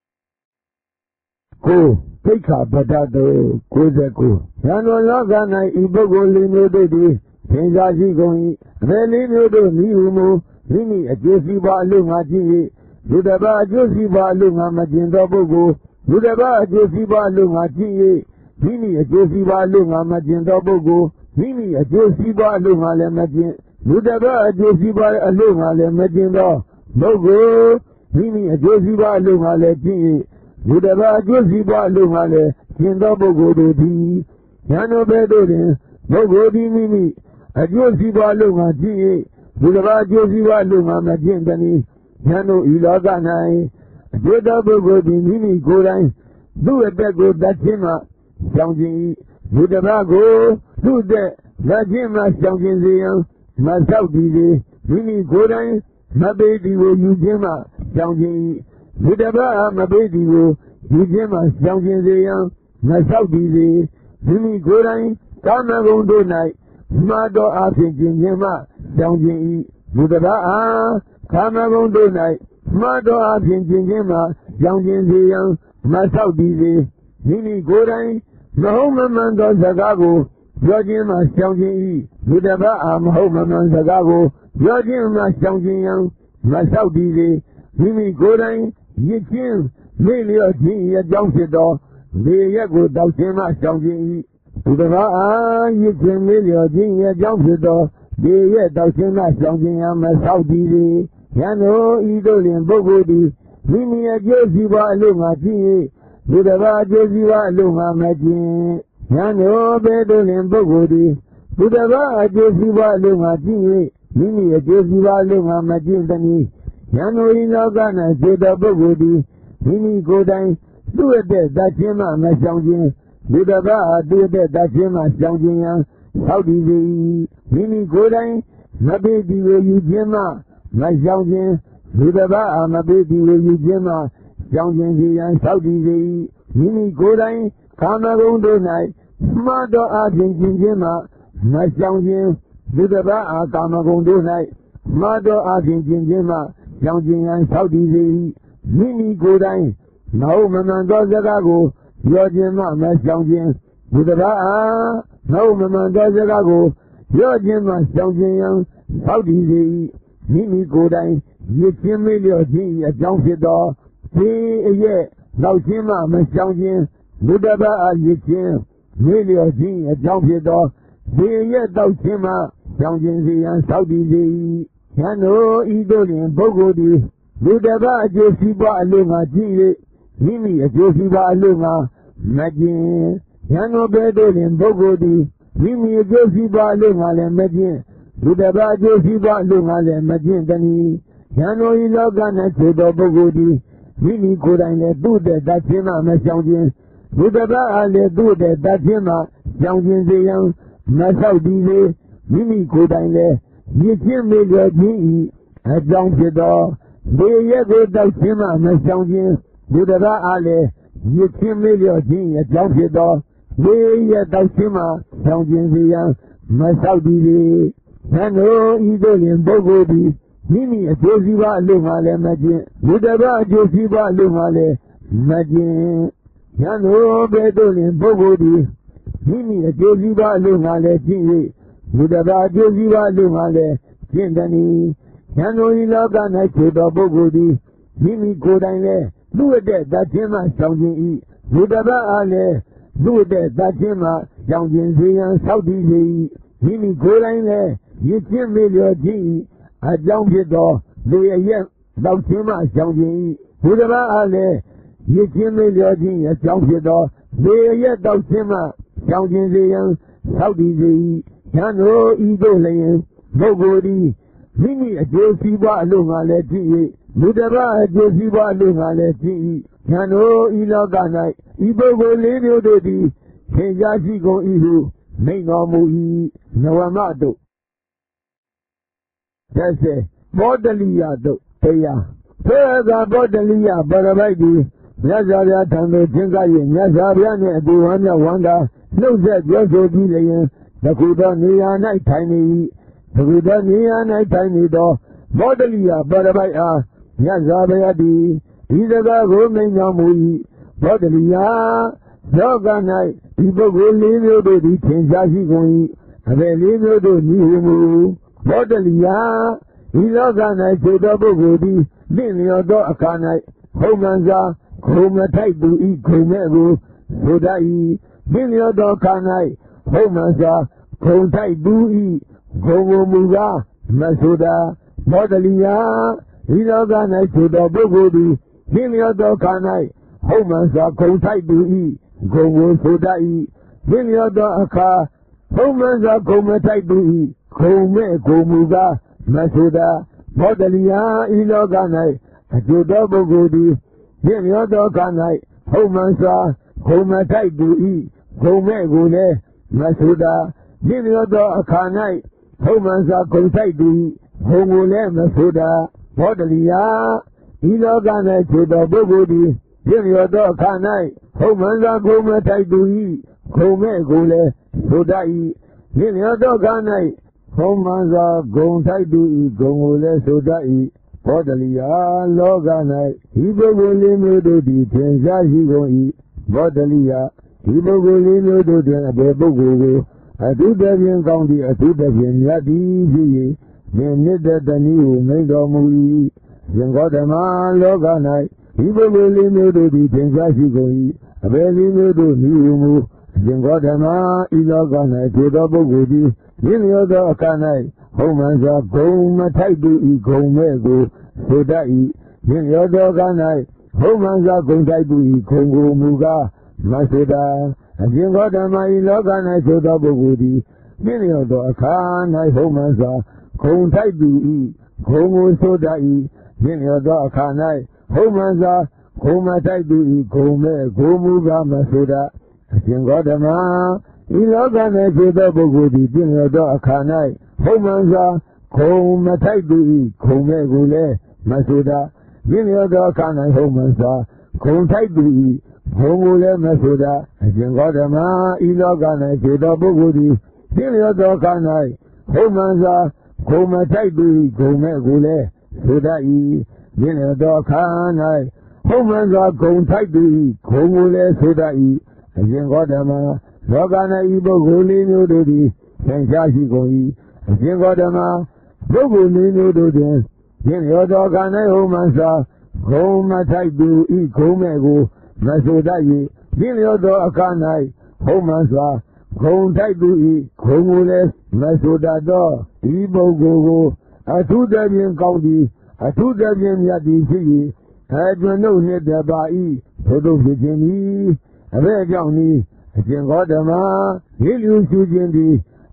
ကိုသိက္ခာပဒတုတ်ကိုးဆယ်ကိုယံတို့လောက၌ဤပုဂ္ဂိုလ်လေးမျိုးတို့သည်ထင်ရှားရှိကုန်၏အဘယ်လေးမျိုးတို့နည်းဟုမူမိမိအကျိုးစီးပွားအလို့ငါကျင့်၍လူတစ်ပါးအကျိုးစီးပွားအလို့ငါမကျင်သောပုဂ္ဂိုလ်လူတစ်ပါးအကျိုးစီးပွားအလို့ငါကျင့်၍မိမိအကျိုးစီးပွားအလို့ငါမကျင်သောပုဂ္ဂိုလ်မိမိအကျိုးစီးပွားအလို့ငါလည်းမကျင်လူတစ်ပါးအကျိုးစီးပွားအလို့ငါလည်းမကျင်သောပုဂ္ဂိုလ်မိမိအကျိုးစီးပွားအလို့ငါလည်းကျင့်၍လူတစ်ပါးအကျိုးစီးပွားအလို့ငါလည်းကျင်သောပုဂ္ဂိုလ်တို့သည်ယံတို့ဘဲတို့တွင်ပုဂ္ဂိုလ်သည်မိမိအကျိုးစီးပွားအလို့ငါကျင့်၍လူတစ်ပါးအကျိုးစီးပွားအလို့ငါမကျင့်သည်ယံတို့ဤလောက၌အကျိုးသောပုဂ္ဂိုလ်သည်မိမိကိုယ်တိုင်သူ့အသက်ကိုတတ်ခြင်းမှရှောင်ခြင်း၏လူတစ်ပါးကိုသူ့အသက်လက်ခြင်းမှရှောင်ခြင်းစေရန်မဆောက်တည်စေမိမိကိုယ်တိုင်မပေတီကိုယူခြင်းမှရှောင်ခြင်း၏လူတစ်ပါးမပေတီကိုယူခြင်းမှရှောင်ခြင်းစေရန်မဆောက်တည်စေမိမိကိုယ်တိုင်ကာမဂုဏ်တို့၌မှားတော်အဖြစ်ခြင်းခြင်းမှရှောင်ခြင်း၏လူတစ်ပါးအားကာမဂုဏ်တို့၌မှားတော်အဖြစ်ခြင်းခြင်းမှရှောင်ခြင်းစေရန်မဆောက်တည်စေမိမိကိုယ်တိုင်မဟုတ်မမှန်သောစကားကိုပြောခြင်းမှရှောင်ခြင်း၏လူတစ်ပါးအားမဟုတ်မမှန်စကားကိုပြောခြင်းမှရှောင်ခြင်းရန်မဆောက်တည်စေမိမိကိုယ်တိုင်ရစ်ခြင်းမေ့လျော့ခြင်းအကြောင်းဖြစ်သောလေရက်ကိုတောက်ခြင်းမှရှောင်ခြင်း၏လူတစ်ပါးအားရစ်ခြင်းမေ့လျော့ခြင်းအကြောင်းဖြစ်သောလေရက်တောက်ခြင်းမှရှောင်ခြင်းရန်မဆောက်တည်စေယံတို့ဤသို့လျှင်ပုဂ္ဂိုလ်သည်မိမိအကျိုးစီးပွားအလို့ငါကျင့်၍လူတစ်ပါးအကျိုးစီးပွားအလို့ငါမကျင့်ယံတို့ဘဲတို့လျှင်ပုဂ္ဂိုလ်သည်လူတစ်ပါးအကျိုးစီးပွားအလို့ငါကျင့်၍မိမိအကျိုးစီးပွားအလို့ငါမကျင့်သည်ယံတို့ဤလောက၌စေတပုဂ္ဂိုလ်သည်မိမိကိုယ်တိုင်သူ့အသက်တတ်ခြင်းမှမရှောင်ခြင်းလူတစ်ပါးအသူ့အသက်တတ်ခြင်းမှရှောင်ခြင်းရန်ဆောက်တည်စေမိမိကိုယ်တိုင်မပေတီကိုယူခြင်းမှမရှောင်ခြင်းလူတစ်ပါးအမပေတီကိုယူခြင်းမှရှောင်ခြင်းစီရန်ဆောက်တည်စေမိမိကိုယ်တိုင်ကာမဂုဏ်တို့၌မှားတော်အခြင်းခြင်းခြင်းမှမရှောင်ခြင်းလူတစ်ပါးအာကာမဂုဏ်တို့၌မှားတော်အခြင်းခြင်းခြင်းမှရှောင်ခြင်းရန်ဆောက်တည်စေမိမိကိုယ်တိုင်မဟုတ်မမှန်သောစကားကိုပြောခြင်းမှမရှောင်ခြင်းလူတစ်ပါးအားမဟုတ်မမှန်သောစကားကိုပြောခြင်းမှရှောင်ခြင်းရန်ဆောက်တည်စေမိမိကိုယ်တိုင်ရစ်ခြင်းမေ့လျော့ခြင်းအကြောင်းဖြစ်သောဒီအရဲ့နောက်ခြင်းမှမရှောင်ခြင်းလူတစ်ပါးအားရစ်ခြင်းမေ့လျော့ခြင်းအကြောင်းဖြစ်သောဒီအရဲ့တောက်ခြင်းမှရှောင်ခြင်းစီရန်ဆောက်တည်စေယံတို့ဤသို့လျှင်ပုဂ္ဂိုလ်သည်လူတစ်ပါးအကျိုးစီးပွားအလို့ငါကျင့်၍မိမိအကျိုးစီးပွားအလို့ငါမကျင့်ယံတို့ဘဲတို့လျှင်ပုဂ္ဂိုလ်သည်မိမိအကျိုးစီးပွားအလို့ငါလည်းမကျင့်လူတစ်ပါးအကျိုးစီးပွားလုပ်ငန်းလည်းမကျင့်တနည်းယံတော်ဤလောက၌ဖြစ်သောပုဂ္ဂိုလ်သည်မိမိကိုယ်တိုင်လည်းသူ့တဲ့တတ်ခြင်းမှမရှောင်ခြင်းလူတစ်ပါးအားလည်းသူ့တဲ့တတ်ခြင်းမှရှောင်ခြင်းစေရန်မဆောက်တည်လေမိမိကိုယ်တိုင်လည်းရည်ချင်းမေလျော်ခြင်းဤအကြောင်းဖြစ်သောဒေရက်ကိုတောက်ခြင်းမှမရှောင်ခြင်းလူတစ်ပါးအားလည်းရည်ချင်းမေလျော်ခြင်းအကြောင်းဖြစ်သောဒေရက်တောက်ခြင်းမှရှောင်ခြင်းစေရန်မဆောက်တည်လေသံတော်ဤသို့လျှင်ပုဂ္ဂိုလ်သည်မိမိအကျိုးစီးပွားအလို့ငါလည်းမကျင့်လူတစ်ပါးအကျိုးစီးပွားအလို့ငါလည်းမကျင့်ယံတော်ဘယ်သို့လျှင်ပုဂ္ဂိုလ်သည်မိမိအကျိုးစီးပွားအလို့ငါလည်းကျင့်၍လူတစ်ပါးအကျိုးစီးပွားအလို့ငါလည်းကျင့်တနည်းယံတော်ဤလောက၌ဖြစ်သောပုဂ္ဂိုလ်သည်မိမိကိုယ်တိုင်လည်းသူ့တဲ့တတ်ခြင်းမှရှောင်ခြင်း၏လူတစ်ပါးအားလည်းသူ့တဲ့တတ်ခြင်းမှရှောင်ခြင်းစေရန်ဆောက်တည်စေ၏မိမိကိုယ်တိုင်လည်းရည်ချင်းမေလျော်ခြင်း၏အကြောင်းဖြစ်သောလေအရက်တောက်ခြင်းမှရှောင်ခြင်း၏လူတစ်ပါးအားလည်းရည်ချင်းမေလျော်ခြင်းအကြောင်းဖြစ်သောလေအရက်တောက်ခြင်းမှရှောင်ခြင်းစေရန်ဆောက်တည်စေ၏ယံတို့ဤသို့လျင်ပုဂ္ဂိုလ်သည်မိမိအကျိုးစီးပွားအလို့ငါလည်းဖြစ်၍လူတစ်ပါးအကျိုးစီးပွားအလို့ငါလည်းဖြစ်၏ယံတို့ဤလောက၌ဤပုဂ္ဂိုလ်လေးမျိုးတို့သည်သင်ကြားရှိကုန်၏ဟုမိန့်တော်မူ၏နဝမတို့သက်စေဘောဓလိယတို့တရားသေကဘောဓလိယပရပိုက်သည်မြတ်စွာဘုရားထံသို့ကျင့်ကြ၍မြတ်စွာဘုရားနှင့်အတူဝမ်းမြောက်ဝမ်းသာနှုတ်ဆက်ပြောဆိုပြီးလျင်တခုသောနေရာ၌ထိုင်နေ၏တခုသောနေရာ၌ထိုင်နေသောဘောဓလိယပရပိုက်အားမြတ်စွာဘုရားသည်ဒီစကားကိုမိန့်တော်မူ၏ဘောဓလိယလောက၌ဒီပုဂ္ဂိုလ်လေးမျိုးတို့သည်ထင်ရှားရှိကုန်၏အဘယ်လေးမျိုးတို့နည်းဟုမူဘောဓလိယဒီလောက၌ဖြစ်သောပုဂ္ဂိုလ်သည်လင့်လျော်သောအခါ၌ဟုံမှန်စွာခုံမထိုက်သူဤခုံမဲ့ကိုဆိုတတ်၏လင့်လျော်သောအခါ၌ဟုံမှန်စွာခုံထိုက်သူဤခုံကိုမူကားမဆိုတတ်ဘောဓလိယဒီလောက၌ဖြစ်သောပုဂ္ဂိုလ်သည်လင့်လျော်သောအခါ၌ဟုံမှန်စွာခုံထိုက်သူဤခုံကိုဆိုတတ်၏လင့်လျော်သောအခါဟုံမှန်စွာခုံမထိုက်သူဤခုံမဲ့ကိုမူကားမဆိုတတ်ဘောဓလိယဤလောက၌အကျိုးသောပုဂ္ဂိုလ်သည်လင့်လျော်သောအခါ၌ဟုံမှန်စွာခုံမထိုက်သူဤခုံမဲ့ကိုလည်းမဆိုတတ်လင့်လျော်သောအခါ၌ဟုံမှန်စွာခုံထိုက်သူဤခုံကိုလည်းမဆိုတတ်ဘောဓလိယဤလောက၌ဖြစ်သောပုဂ္ဂိုလ်သည်လင့်လျော်သောအခါ၌ဟုံမှန်စွာခုံမထိုက်သူဤခုံမဲ့ကိုလည်းဆိုတတ်၏လင့်လျော်သောအခါ၌ဟုံမှန်စွာဂုံထိုက်သူဤဂုံကိုလည်းဆိုတတ်၏ဘောဓလိယလောက၌ဒီပုဂ္ဂိုလ်လေးမျိုးတို့သည်ထင်ရှားရှိကုန်၏ဘောဓလိယဒီပုဂ္ဂိုလ်လေးမျိုးတို့တွင်အဘယ်ပုဂ္ဂိုလ်ကိုအထုတဖြင့်ကောင်းသည်အထုတဖြင့်မြတ်သည်ဖြစ်၍မြင်နှစ်သက်တနည်းဟုမိန့်တော်မူ၏ရှင်ဂေါတမလောက၌ဒီပုဂ္ဂိုလ်လေးမျိုးတို့သည်ထင်ရှားရှိကုန်၏အဘယ်လေးမျိုးတို့နည်းဟုမူရှင်ဂေါတမဤလောက၌ဖြစ်သောပုဂ္ဂိုလ်သည်လင့်လျော်သောအခါ၌ဟုံမှန်စွာဂုံမထိုက်သူဤဂုံမဲ့ကိုဆိုတတ်၏လင့်လျော်သောအခါ၌ဟုံမှန်စွာဂုံထိုက်သူဤဂုံကိုမူကားမဆိုတတ်အရှင်ဂေါတမဤလောက၌ဆိုသောပုဂ္ဂိုလ်သည်လင့်လျော်သောအခါ၌ဟုံမှန်စွာဂုံထိုက်သူဤဂုံကိုဆိုတတ်၏လင့်လျော်သောအခါ၌ဟုံမှန်စွာဂုံမထိုက်သူဤဂုံမဲ့ကိုမူကားမဆိုတတ်အရှင်ဂေါတမဤလောက၌ဖြစ်သောပုဂ္ဂိုလ်သည်လင့်လျော်သောအခါ၌ဟုံမှန်စွာဂုံမထိုက်သူဤဂုံမဲ့ကိုလည်းမဆိုတတ်လင့်လျော်သောအခါ၌ဟုံမှန်စွာဂုံထိုက်သူဤဂုံကိုလည်းမဆိုတတ်အရှင်ဂေါတမဤလောက၌ဖြစ်သောပုဂ္ဂိုလ်သည်လင့်လျော်သောအခါ၌ဟုံမှန်စွာဂုံမထိုက်သူဤဂုံမဲ့ကိုလည်းဆိုတတ်၏လင့်လျော်သောအခါ၌ဟုံမှန်စွာဂုံထိုက်သူဤဂုံကိုလည်းဆိုတတ်၏အရှင်ဂေါတမလောက၌ဤပုဂ္ဂိုလ်လေးမျိုးတို့သည်သင်ရှားရှိကုန်၏အရှင်ဂေါတမပုဂ္ဂိုလ်လေးမျိုးတို့တွင်လင့်လျော်သောအခါ၌ဟုံမှန်စွာဂုံမထိုက်သူဤဂုံမဲ့ကိုမဆိုတတ်၍လင့်လျော်သောအခါ၌ဟုံမှန်စွာဂုံထိုက်သူဤဂုံကိုလည်းမဆိုတတ်သောဤပုဂ္ဂိုလ်ကိုအထုတဖြင့်ကောင်းသည်အထုတဖြင့်မြတ်သည်ဖြစ်၍အကျွန်းတို့နှင့်တပါ၏ထို့သို့ဖြစ်ခြင်းသည်အဘယ်ကြောင့်နည်းအရှင်ဂေါတမရေလူရှုခြင်းသည်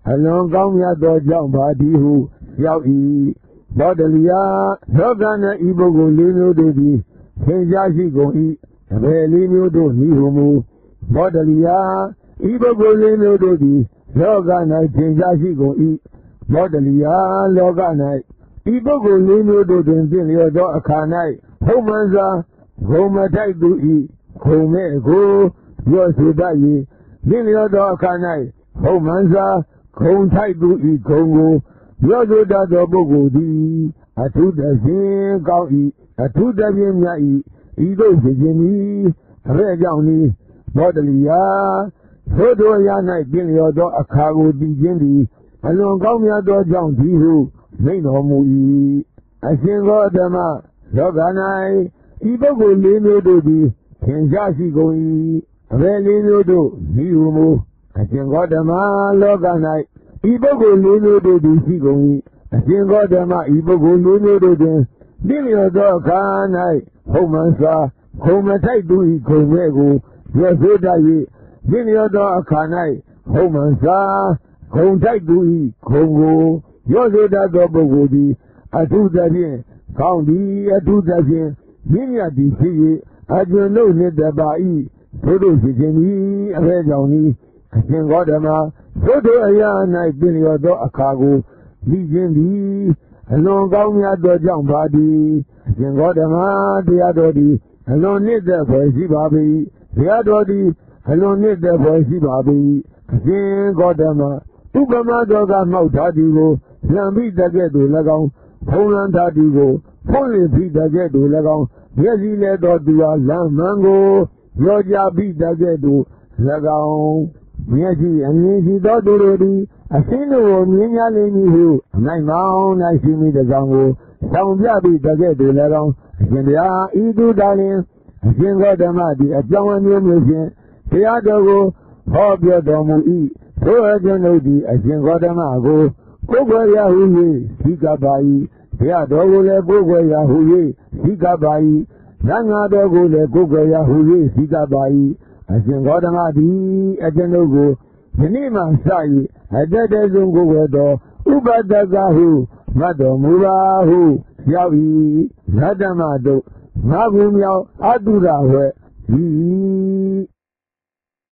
alon kaung mya tho jaung ba di hu yauk i Bo Daliya Loka I Puggol Li Myo Do Di Thin Sha Shi Gung I Tabe Li Myo Do Ni Hu Mu Bo Daliya I Puggol Li Myo Do Di Loka Nai Thin Sha Shi Gung I Bo Daliya Loka Nai I Puggol Li Myo Do Twin Thint Lyo Tho Akha Nai Phung Man Sa Gong Ma Thai Tu I Gong Me Ko Yo So Ta Yi Thint Lyo Tho Akha Nai Phung Man Sa Gong Thai Tu I Gong Ko Yo So Ta Tho Puggol Di A Thu Ta Shin Kaung I A Thu Ta Shin Mya I I Thup Sit Chin Ni Tabe Jaung Ni Bo Daliya Tho Tho Ya Nai Thint Lyo Tho Akha Ko Ti Chin Di Alon Kaung Mya Tho Jaung Di Hu Miant Taw Mu I A Shin Gautama Loka Nai I Puggol Li Myo Do Di Thin Sha Shi Gung I Tabe Li Myo Do Ni Hu Mu A Shin Gautama Loka Nai I Puggol Li Myo Do Di Shi Gung I A Shin Gautama I Puggol Li Myo Do Twin Thint Lyo Tho Akha Nai Phung Man Sa Gong Ma Thai Tu I Gong Me Ko Yo So Ta Yi Thint Lyo Tho Akha Nai Phung Man Sa Gong Thai Tu I Gong Ko Yo So Ta Tho Puggol Di A Thu Ta Shin Kaung Di A Thu Ta Shin Miant Mya Di Phit Ye A Chun Luk Nit Ta Pa I Tho Thup Sit Chin Ni A Phe Jaung Ni A Shin Gautama Tho Tho A Ya Nai Thint Lyo Tho Akha Ko Ti Chin Di Alon Kaung Mya Tho Jaung Ba Di A Shin Gautamaတရားတော်ဒီအလွန်နှစ်သက်ဖွယ်ရှိပါပေ၏တရားတော်ဒီအလွန်နှစ်သက်ဖွယ်ရှိပါပေ၏အရှင်ဂေါတမဥပမာတော်ကမှောက်ထားသည်ကိုလံပြီးတကဲ့သို့၎င်းဖုံးလွှမ်းထားသည်ကိုဖုံးလင်းပြီးတကဲ့သို့၎င်းမျက်စိလဲတော်သူဟာလမ်းမှန်ကိုရောကြပြီးတကဲ့သို့၎င်းမျက်စိအမြင်ရှိသောသူတို့သည်အရှင်းတို့ကိုမြင်ရလိမ့်မည်ဟုအနိုင်မောင်း၌ရှိမိတဲ့ကြောင့်ကိုဆောင်ပြပြီးတကဲ့သို့၎င်းအရှင်ဘုရားဤသူတော်လင်အရှင်ဂေါတမသည်အကြောင်းအမျိုးမျိုးဖြင့်တရားတော်ကိုဟောပြောတော်မူ၏ထိုအကျွန်ုပ်သည်အရှင်ဂေါတမကိုကိုယ်ွယ်ရာဟု၍သိကပ်ပါ၏တရားတော်ကိုလည်းကိုယ်ွယ်ရာဟု၍သိကပ်ပါ၏သံဃာတော်ကိုလည်းကိုယ်ွယ်ရာဟု၍သိကပ်ပါ၏အရှင်ဂေါတမသည်အကျွန်ုပ်ကိုယနေ့မှစ၍အတတ်တဆုံးကိုယ်ွယ်တော်ဥပဒကဟုမှတ်တော်မူပါဟုရောက်၏ရတ္တမတို့ငါးခုမြောက်အတုရဝဲဒီ